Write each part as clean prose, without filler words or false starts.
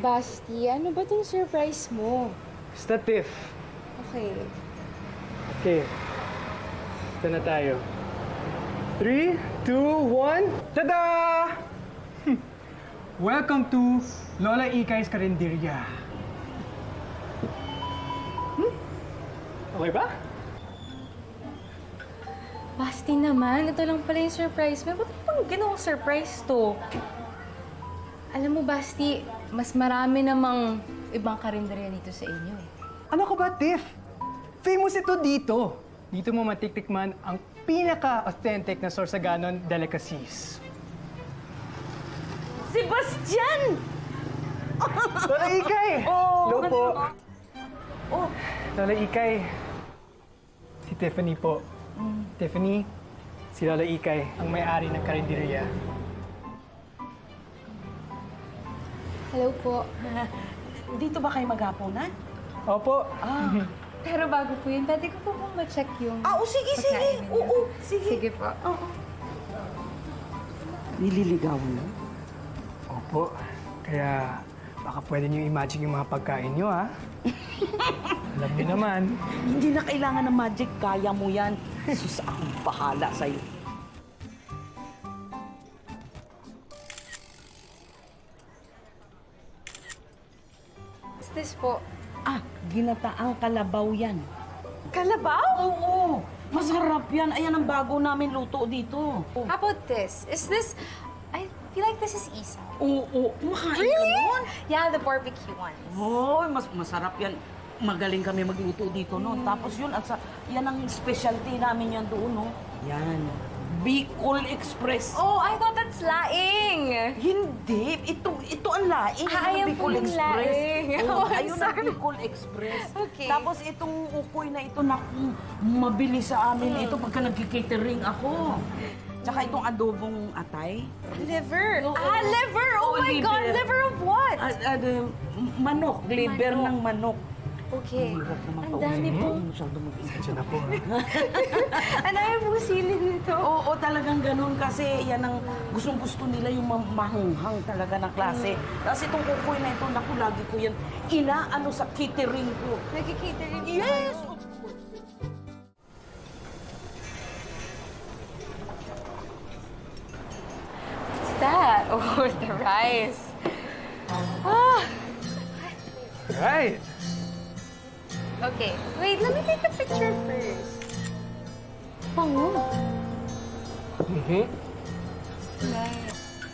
Basti, ano ba tong surprise mo? Basta, Tiff. Okay. Okay. Ito na tayo. 3, 2, 1. Tada! Welcome to Lola Ikay's Karinderya. Okay ba? Basti naman, ito lang pala yung surprise mo. Ba't pang ginawang surprise to? Alam mo, Basti, mas marami namang ibang karinderya dito sa inyo eh. Ano ka ba, Tiff? Famous ito dito. Dito mo matiktikman ang pinaka-authentic na Sorsoganon delicacies. Sebastian! Lola Ikay! Hello po. Oh, Lola Ikay. Si Tiffany po. Tiffany, si Lola Ikay, ang may-ari ng karinderya. Hello po. dito ba kayo maghapunan? Opo. Pero bago po yun, pwede ko po pong ma-check yung... Sige. pagkain ninyo. Oo, sige. Sige po. Nililigawan mo? Opo. Kaya baka pwede niyo imagine yung mga pagkain niyo, ha? Alam niyo naman. Hindi na kailangan ng magic. Kaya mo yan. Sus, akong bahala sa'yo. What's this po? Ginataang kalabaw yan. Kalabaw? Oo, masarap yan. Ayan ang bago namin luto dito. How about this? Is this... I feel like this is isaw. Oo, kumakain ka nun? Yeah, the barbecue ones. Hoy, masarap yan. Magaling kami magluto dito, no? Tapos yun, yan ang specialty namin yan doon, no? Yan. Bicol Express. Oh, I thought that's laing. Hindi. Ito ang laing. Ayan po yung laing. Oh, I'm ayun sorry. ang Bicol Express. Okay. Tapos itong ukoy na ito, naku, mabili sa amin ito pagka nagki-catering ako. Tsaka itong adobong atay. Liver. Oo. Liver! Oh my God! Liver of what? Manok. Liver ng manok. Okay. Ang dami dami po. Masyado mag-isa. Diyan na po. Ang dami pong sili nito. Oo, talagang ganun kasi yan ang gustong-gusto nila yung mahanghang talaga na klase. Tapos itong kukoy na ito, naku, lagi ko yan inaano sa catering ko. Nagkikitering. Yes! What's that? Oh, it's the rice. Right. Okay. Wait, let me take a picture first. Pango. Nice.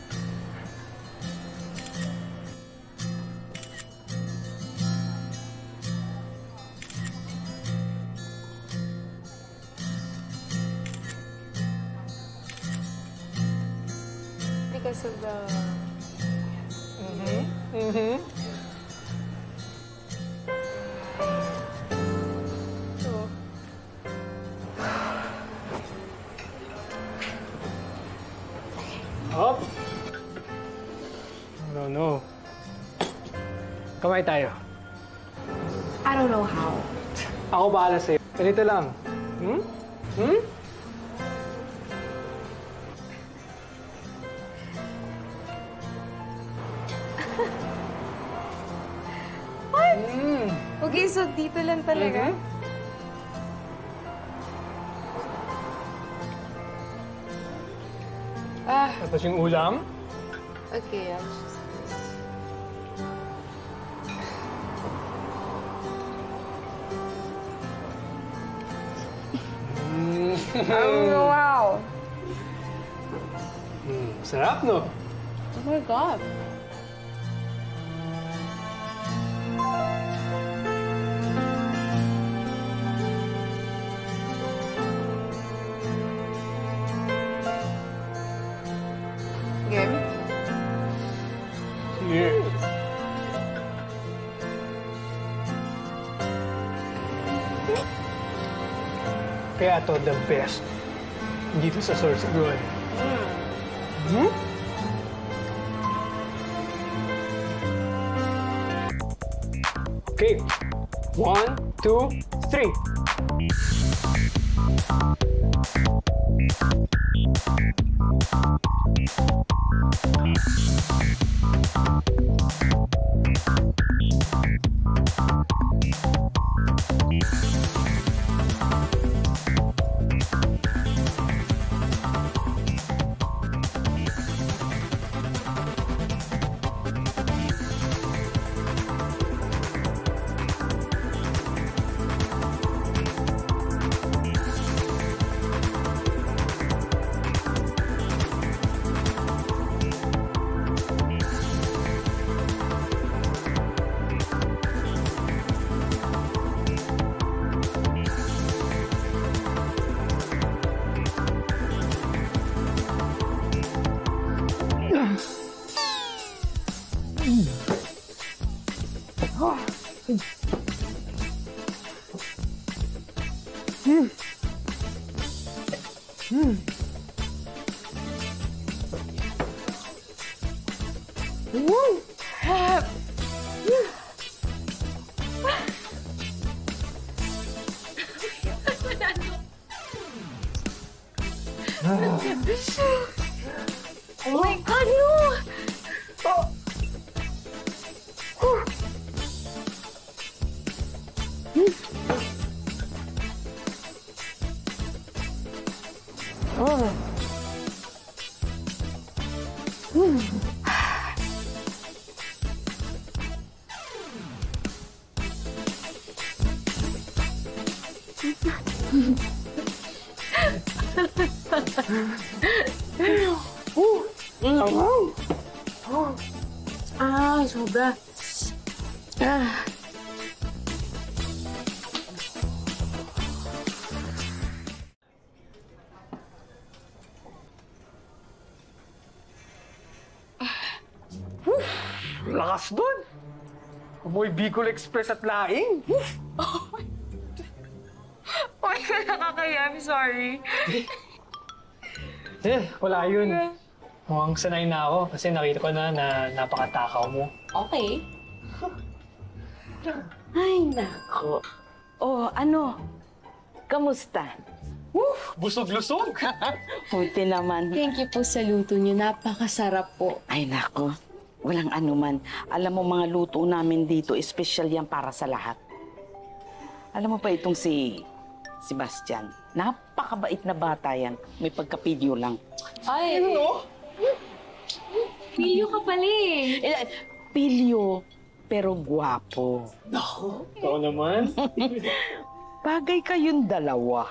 Because of the... So... Up. No. Kamay tayo. I don't know how. Ako bahala sa'yo. Ganito lang. What? Okay, so dito lang talaga? Tapos yung ulam. Okay, I'll just... Wow! Sarap, no? Oh my God! Game? Cheers. Kaya to the best dito sa Sorsogon. Okay. 1, 2, 3. Oh my God, no! Sobra. Lakas doon! Amoy Bicol Express at laing! Oh my God, nakakaya. I'm sorry. Wala yun. Mukhang sanay na ako kasi nakita ko na napakatakaw mo. Okay. Ay, nako. Oh, ano? Kamusta? Busog-lusog! Buti naman. Thank you po sa luto niyo. Napakasarap po. Ay, nako. Walang anuman. Alam mo, mga luto namin dito, special yan para sa lahat. Alam mo pa itong si Sebastian. Napakabait na bata yan. May pagkapidyo lang. Ay, ano? Pilyo ka pala eh. Pilyo, pero gwapo. Naku, ikaw naman. Bagay kayong dalawa.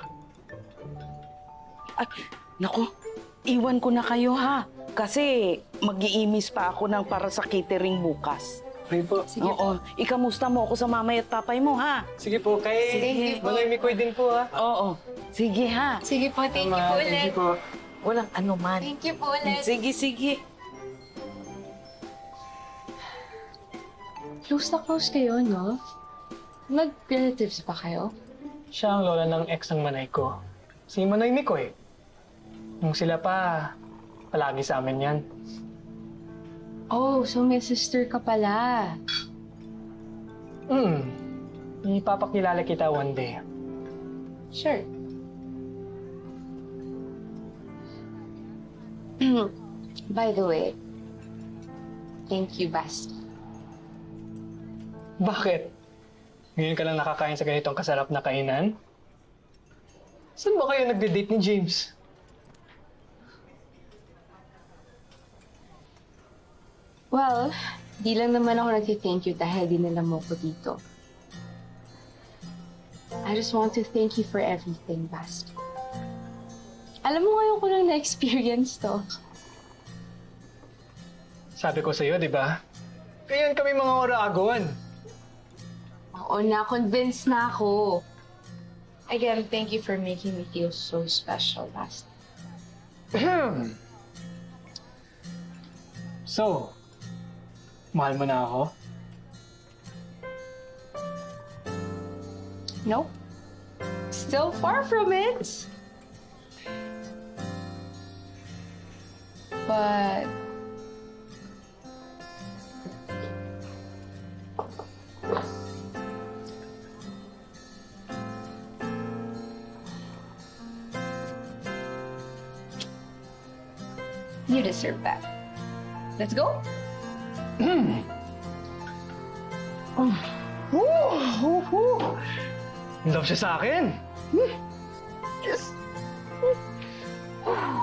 Ay, naku, iwan ko na kayo ha. Kasi mag-iimis pa ako ng para sa catering bukas. Okay po. Sige Oo, ikamusta mo ako sa mamay at papay mo ha. Sige po, kay Sige po. Manay Mikoy din po ha. Oo, sige ha. Sige po, thank you po Thank ulit. you po. Walang anuman. Thank you po ulit. Sige, sige. Close na close kayo, no? Mag-relatives pa kayo? Siya ang lola ng ex ng Manay ko. Si Manay Mikoy. Nung sila pa, palagi sa amin yan. Oh, so may sister ka pala. Ipapakilala kita one day. Sure. By the way, thank you, Basti. Bakit? Ngayon ka lang nakakain sa ganitong kasarap na kainan? Saan ba kayo nagde-date ni James? Well, di lang naman ako nag-thank you dahil dinala mo ko dito. I just want to thank you for everything, Basti. Alam mo, ngayon ko lang na-experience to. Sabi ko sa'yo, di ba? Ganyan kami mga Oragon. Oo na, convinced na ako. Again, thank you for making me feel so special, Basti. So, mahal mo na ako? Nope. Still far from it. But... you deserve that. Let's go? In love siya sa akin. Yes.